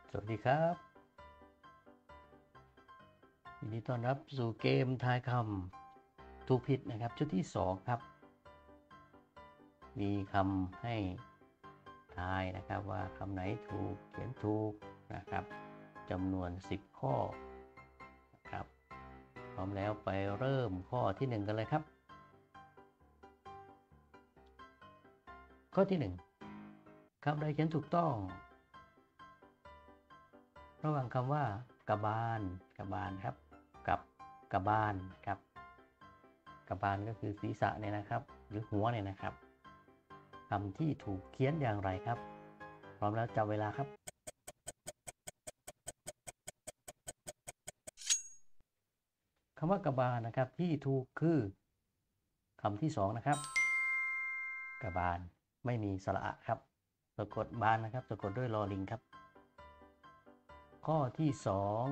สวัสดีครับยินดีต้อนรับสู่เกมทายคำถูกผิดนะครับชุดที่2ครับมีคำให้ทายนะครับว่าคำไหนถูกเขียนถูกนะครับจำนวน10ข้อนะครับพร้อมแล้วไปเริ่มข้อที่1กันเลยครับข้อที่1คำใดเขียนถูกต้องระหว่างคำว่ากระบาลครับกับกระบาลครับกระบาลก็คือศีรษะเนี่ยนะครับหรือหัวเนี่ยนะครับคำที่ถูกเขียนอย่างไรครับพร้อมแล้วจับเวลาครับคำว่ากระบาลนะครับที่ถูกคือคำที่2นะครับกระบาลไม่มีสระครับสะกดบานนะครับสะกดด้วยลอลิงครับข้อที่2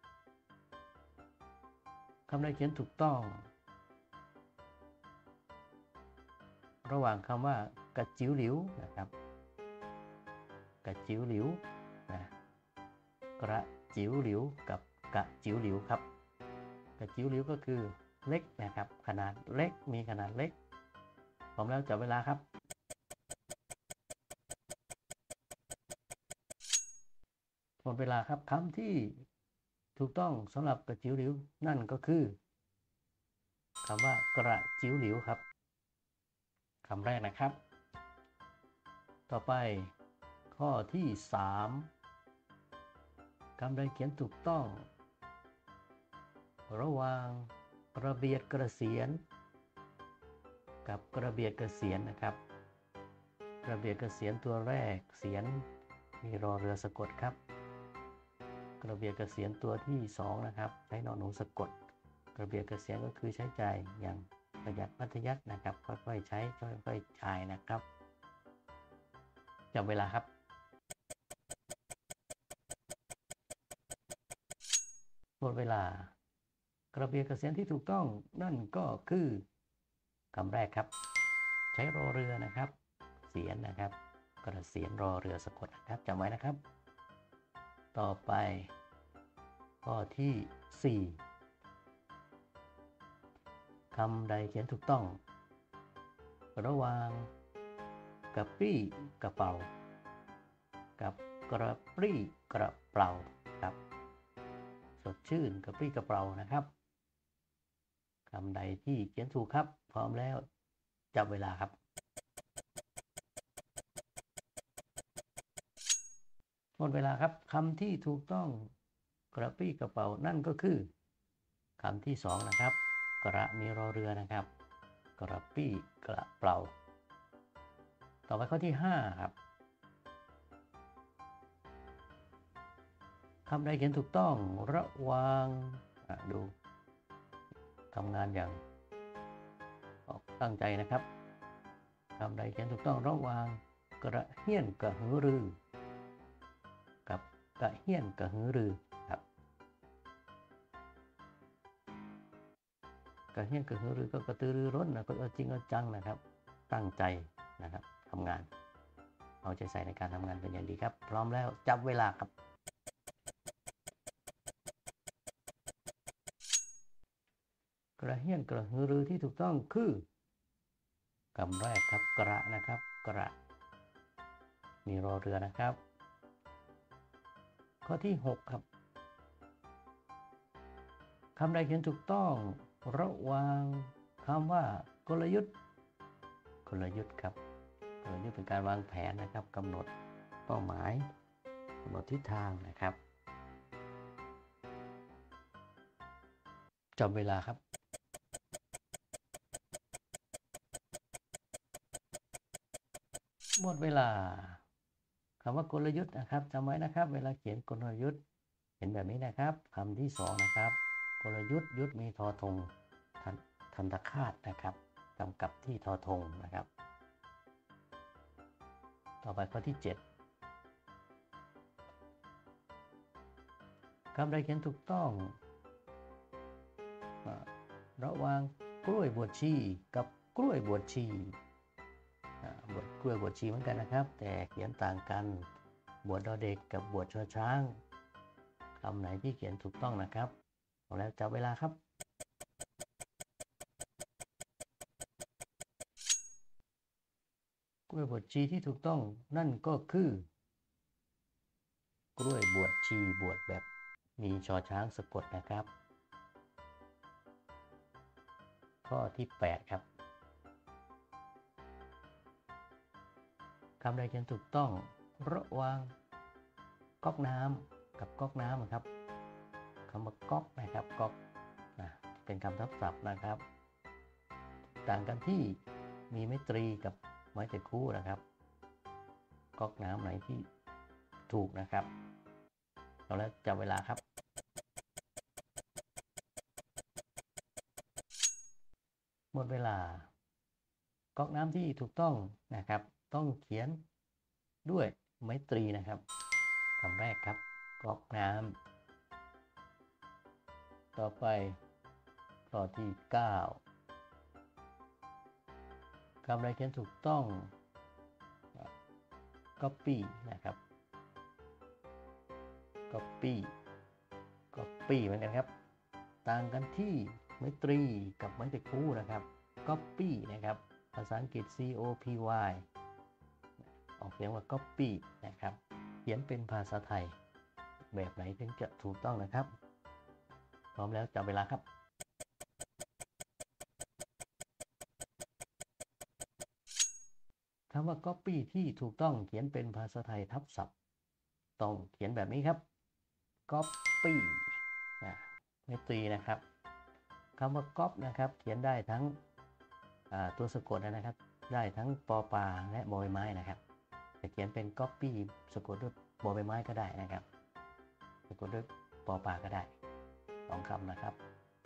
คำใดเขียนถูกต้องระหว่างคำว่ากระจิ๋วหลิวนะครับกระจิ๋วหลิวนะกระจิ๋วหลิวกับกระจิ๋วหลิวครับกระจิ๋วหลิวก็คือเล็กนะครับขนาดเล็กมีขนาดเล็กพร้อมแล้วจับเวลาครับหมดเวลาครับคำที่ถูกต้องสำหรับกระจิ๋วหลิวนั่นก็คือคำว่ากระจิ๋วหลิวครับคำแรกนะครับต่อไปข้อที่3คำใดเขียนถูกต้องระหว่างกระเบียดกระเสียนกับกระเบียดกระเสียนนะครับกระเบียดกระเสียนตัวแรกเสียนมีรอเรือสะกดครับกระเบียดกระเสียนตัวที่2นะครับใช้นอนหนูสะกดกระเบียดกระเสียนก็คือใช้ใจอย่างประหยัดมัธยัสถ์นะครับค่อยๆใช้ค่อยๆจ่ายนะครับจับเวลาครับหมดเวลากระเบียดกระเสียนที่ถูกต้องนั่นก็คือคำแรกครับใช้รอเรือนะครับเสียนนะครับกระเสียนรอเรือสะกดนะครับจำไว้นะครับต่อไปข้อที่4คำใดเขียนถูกต้องระหว่างกระปรี้กระเป๋ากับกระปรี้กระเป๋าครับสดชื่นกระปรี้กระเป๋านะครับคำใดที่เขียนถูกครับพร้อมแล้วจับเวลาครับหมดเวลาครับคำที่ถูกต้องกระปรี้กระเป๋านั่นก็คือคำที่2นะครับกระมีรอเรือนะครับกระปรี้กระเป๋าต่อไปข้อที่5ครับคำใดเขียนถูกต้องระหว่างดูทำงานอย่างตั้งใจนะครับคำใดเขียนถูกต้องระหว่างกระเฮี้ยนกระหือรือกับกระเฮี้ยนกระหือรือครับกระเฮี้ยนกระหือรือก็กระตือรือร้นนะก็จริงเอาจังนะครับตั้งใจนะครับทำงานเอาใจใส่ในการทำงานเป็นอย่างดีครับพร้อมแล้วจับเวลาครับกระเฮี้ยนกระหือรือที่ถูกต้องคือคำแรกครับกระนะครับกระมีรอเรือนะครับข้อที่6ครับคำใดเขียนถูกต้องระหว่างคำว่ากลยุทธ์ครับกลยุทธ์เป็นการวางแผนนะครับกำหนดเป้าหมายกำหนดทิศทางนะครับจับเวลาครับหมดเวลาคำว่ากลยุทธ์นะครับจำไว้นะครับเวลาเขียนกลยุทธ์เห็นแบบนี้นะครับคำที่2นะครับกลยุทธ์ยุทธมีทอธงทันตคาตนะครับกำกับที่ทอธงนะครับต่อไปข้อที่7คำใดเขียนถูกต้องระหว่างกล้วยบวชชีกับกล้วยบวชชีกล้วยบวชชีเหมือนกันนะครับแต่เขียนต่างกันบวชดอเด็กกับบวชชอช้างคำไหนที่เขียนถูกต้องนะครับเอาแล้วจับเวลาครับกล้วยบวชชีที่ถูกต้องนั่นก็คือกล้วยบวชชีบวชแบบมีชอช้างสะกดนะครับข้อที่8ครับคำใดเขียนถูกต้องระหว่างก๊อกน้ำกับก๊อกน้ำครับคำว่าก๊อกนะครับก๊อกเป็นคำทับศัพท์นะครับต่างกันที่มีไม้ตรีกับไม้ตะคู่นะครับก๊อกน้ำไหนที่ถูกนะครับเอาแล้วจับเวลาครับหมดเวลาก๊อกน้ำที่ถูกต้องนะครับต้องเขียนด้วยไม้ตรีนะครับคำแรกครับก๊อกน้ำต่อไปข้อที่9คำใดเขียนถูกต้อง copy นะครับ copy เหมือนกันครับต่างกันที่ไม้ตรีกับไม้ตะคู่นะครับ copy นะครับภาษาอังกฤษ copy ออกเสียงว่า copy นะครับเขียนเป็นภาษาไทยแบบไหนถึงจะถูกต้องนะครับพร้อมแล้วจับเวลาครับคำว่า copy ที่ถูกต้องเขียนเป็นภาษาไทยทับศัพท์ต้องเขียนแบบนี้ครับ copy ไม่ตรีนะครับคำว่า cop นะครับเขียนได้ทั้งตัวสะกดนะครับได้ทั้งปอปลาและบอใบไม้นะครับจะเขียนเป็น copy สะกดด้วยบอใบไม้ก็ได้นะครับสะกดด้วยปอปลาก็ได้2คำนะครับ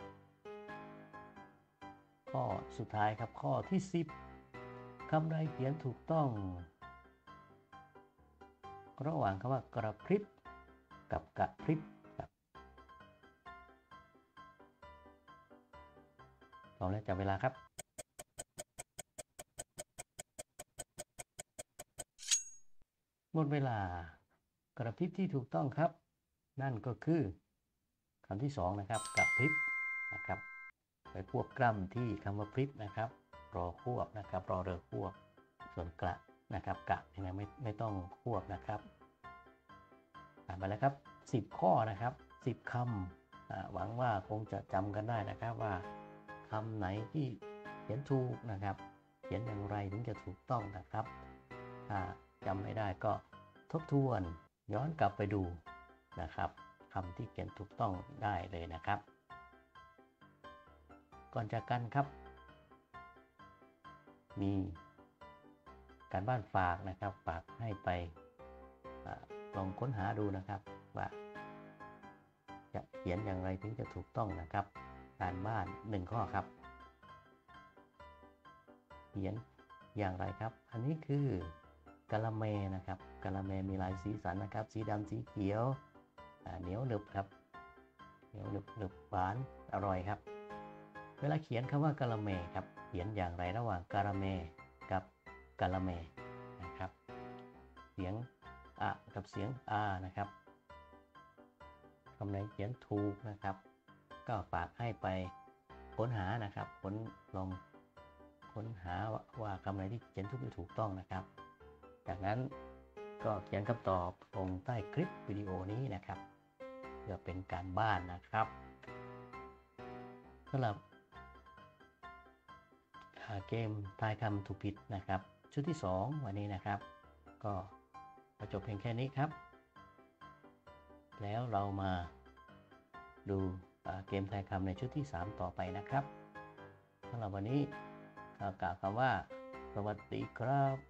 ข้อสุดท้ายครับข้อที่10คำใดเขียนถูกต้องระหว่างคำว่ากระพริบกับกระพริบครับลองแล้วจับเวลาครับหมดเวลากระพริบที่ถูกต้องครับนั่นก็คือคำที่2นะครับกระพริบนะครับไปควบกล้ำที่คำว่าพริบนะครับรอควบนะครับรอเรือควบส่วนกระนะครับกะยังไงไม่ต้องควบนะครับผ่านไปแล้วครับ10ข้อนะครับ10คำหวังว่าคงจะจำกันได้นะครับว่าคำไหนที่เขียนถูกนะครับเขียนอย่างไรถึงจะถูกต้องนะครับถ้าจำไม่ได้ก็ทบทวนย้อนกลับไปดูนะครับคำที่เขียนถูกต้องได้เลยนะครับก่อนจากกันครับมีการบ้านฝากนะครับฝากให้ไปลองค้นหาดูนะครับว่าจะเขียนอย่างไรถึงจะถูกต้องนะครับการบ้าน1ข้อครับเขียนอย่างไรครับอันนี้คือกะละแมนะครับกะละแมมีหลายสีสันนะครับสีดำสีเขียวเหนียวหนึบครับเหนียวหนึบหวานอร่อยครับเวลาเขียนคำว่ากะละแมครับเขียนอย่างไรระหว่างกะละแมกับกะละแมนะครับเสียงอะกับเสียงอานะครับคำไหนเขียนถูกนะครับก็ฝากให้ไปค้นหานะครับลองค้นหาว่าคำไหนที่เขียนถูกต้องนะครับจากนั้นก็เขียนคำตอบลงใต้คลิปวิดีโอนี้นะครับเพื่อเป็นการบ้านนะครับสำหรับเกมทายคำถูกผิดนะครับชุดที่2วันนี้นะครับก็จบเพียงแค่นี้ครับแล้วเรามาดูเกมทายคำในชุดที่3ต่อไปนะครับสำหรับวันนี้กล่าวคำว่าสวัสดีครับ